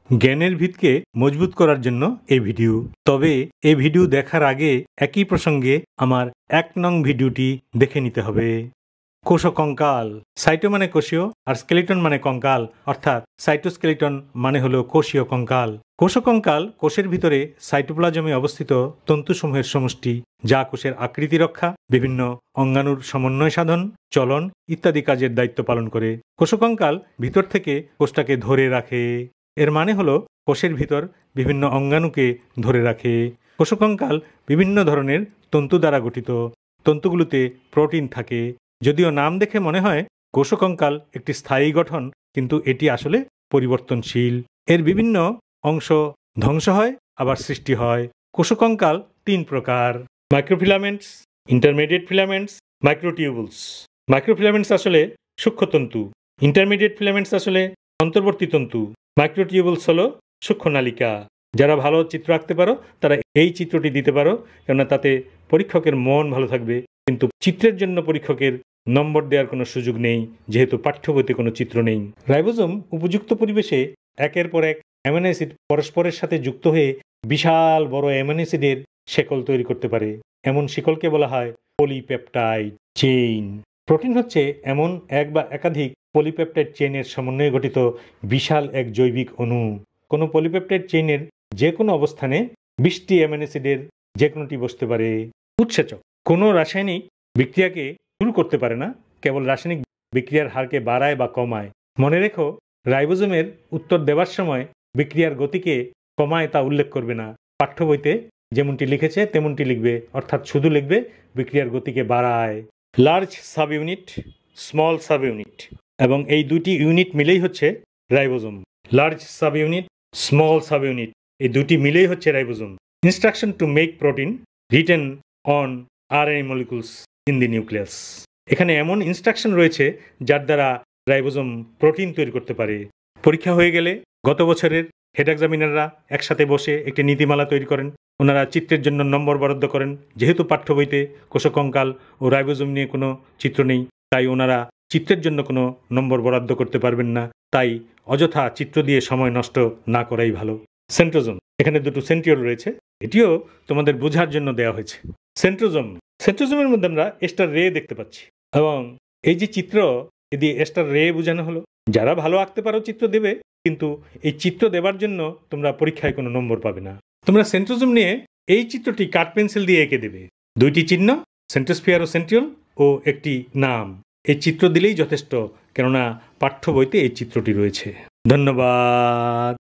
জ্ঞানের ভিতকে মজবুত করার জন্য এই ভিডিও। তবে এই ভিডিও দেখার আগে একই প্রসঙ্গে আমার 1 নং ভিডিওটি দেখে নিতে হবে। কোষকঙ্কাল। সাইটো মানে কোষীয় আর স্কেলিটন মানে কঙ্কাল, অর্থাৎ সাইটোস্কেলিটন মানে হলো কোষীয় কঙ্কাল। কোষকঙ্কাল কোষের ভিতরে সাইটোপ্লাজমে অবস্থিত তন্তুসমূহের সমষ্টি, যা কোষের আকৃতি রক্ষা, বিভিন্ন অঙ্গাণুর সমন্বয় সাধন, চলন ইত্যাদি কাজের দায়িত্ব পালন করে। কোষকঙ্কাল ভিতর থেকে কোষটাকে ধরে রাখে। এর মানে হলো কোষের ভিতর বিভিন্ন অঙ্গাণুকে ধরে রাখে। কোষকঙ্কাল বিভিন্ন ধরনের তন্তু দ্বারা গঠিত। তন্তুগুলোতে প্রোটিন থাকে। যদিও নাম দেখে মনে হয় কোষকঙ্কাল একটি স্থায়ী গঠন, কিন্তু এটি আসলে পরিবর্তনশীল। এর বিভিন্ন অংশ ধ্বংস হয় আবার সৃষ্টি হয়। কোষকঙ্কাল 3 প্রকার: microfilaments, intermediate filaments, microtubules. Microfilaments আসলে সূক্ষ্মতন্তু, ইন্টারমিডিয়েট ফিলামেন্টস আসলে অন্তর্বর্তী তন্তু, মাইক্রোটিউবুলস হলো সূক্ষ্মনালিকা। যারা ভালো চিত্র আঁকতে পারো তারা এই চিত্রটি দিতে পারো, কেননা তাতে পরীক্ষকের মন ভালো থাকবে। কিন্তু চিত্রের জন্য পরীক্ষকের নম্বর দেওয়ার কোনো সুযোগ নেই, যেহেতু পাঠ্যবইতে কোনো চিত্র নেই। রাইবোজোম উপযুক্ত পরিবেশে একের পর এক অ্যামিনো অ্যাসিড পরস্পরের সাথে যুক্ত হয়ে বিশাল বড় অ্যামিনো অ্যাসিডের শেকল তৈরি করতে পারে। এমন শিকলকে বলা হয় পলিপেপটাইড চেইন। প্রোটিন হচ্ছে এমন এক বা একাধিক পলিপেপটাইড চেইনের সমন্বয়ে গঠিত বিশাল এক জৈবিক অণু। কোনো পলিপেপটাইড চেইনের যে কোনো অবস্থানে 20টি অ্যামিনো অ্যাসিডের যে কোনোটি বসতে পারে। উৎসেচক কোনো রাসায়নিক বিক্রিয়াকে শুরু করতে পারে না, কেবল রাসায়নিক বিক্রিয়ার হারকে বাড়ায় বা কমায়। মনে রেখো, রাইবোজোমের উত্তর দেওয়ার সময় বিক্রিয়ার গতিকে কমায় তা উল্লেখ করবে না। পাঠ্য বইতে যেমনটি লিখেছে তেমনটি লিখবে, অর্থাৎ শুধু লিখবে বিক্রিয়ার গতিকে বাড়ায়। Large sub unit, small sub unit, এবং এই দুটি ইউনিট মিলেই হচ্ছে ribosome. Large sub unit, small sub unit, এই দুটি মিলেই হচ্ছে ribosome. Instruction to make protein written on RNA molecules in the nucleus। এখানে এমন ইনস্ট্রাকশন রয়েছে যার দ্বারা রাইবোজোম প্রোটিন তৈরি করতে পারে। পরীক্ষা হয়ে গেলে গত বছরের হেড এক্সামিনাররা একসাথে বসে একটি নীতিমালা তৈরি করেন। ওনারা চিত্রের জন্য নম্বর বরাদ্দ করেন। যেহেতু পাঠ্য বইতে কোষকঙ্কাল ও রাইবোজোম নিয়ে কোনো চিত্র নেই, তাই ওনারা চিত্রের জন্য কোনো নম্বর বরাদ্দ করতে পারবেন না। তাই অযথা চিত্র দিয়ে সময় নষ্ট না করাই ভালো। সেন্ট্রোজোম, এখানে দুটো সেন্ট্রিওল রয়েছে, এটিও তোমাদের বোঝার জন্য দেওয়া হয়েছে। সেন্ট্রোজোম, সেন্ট্রোজোমের মধ্যে আমরা এস্টার রে দেখতে পাচ্ছি, এবং এই যে চিত্র এদি এস্টার রে বোঝানো হলো। যারা ভালো আঁকতে পারো চিত্র দেবে, কিন্তু এই চিত্র দেবার জন্য তোমরা পরীক্ষায় কোনো নম্বর পাবে না। তোমরা সেন্ট্রোজোম নিয়ে এই চিত্রটি কাঠ পেন্সিল দিয়ে এঁকে দেবে। 2টি চিহ্ন, সেন্ট্রোস্ফিয়ার ও সেন্ট্রিওল, ও একটি নাম। এই চিত্র দিলেই যথেষ্ট, কেননা পাঠ্য বইতে এই চিত্রটি রয়েছে। ধন্যবাদ।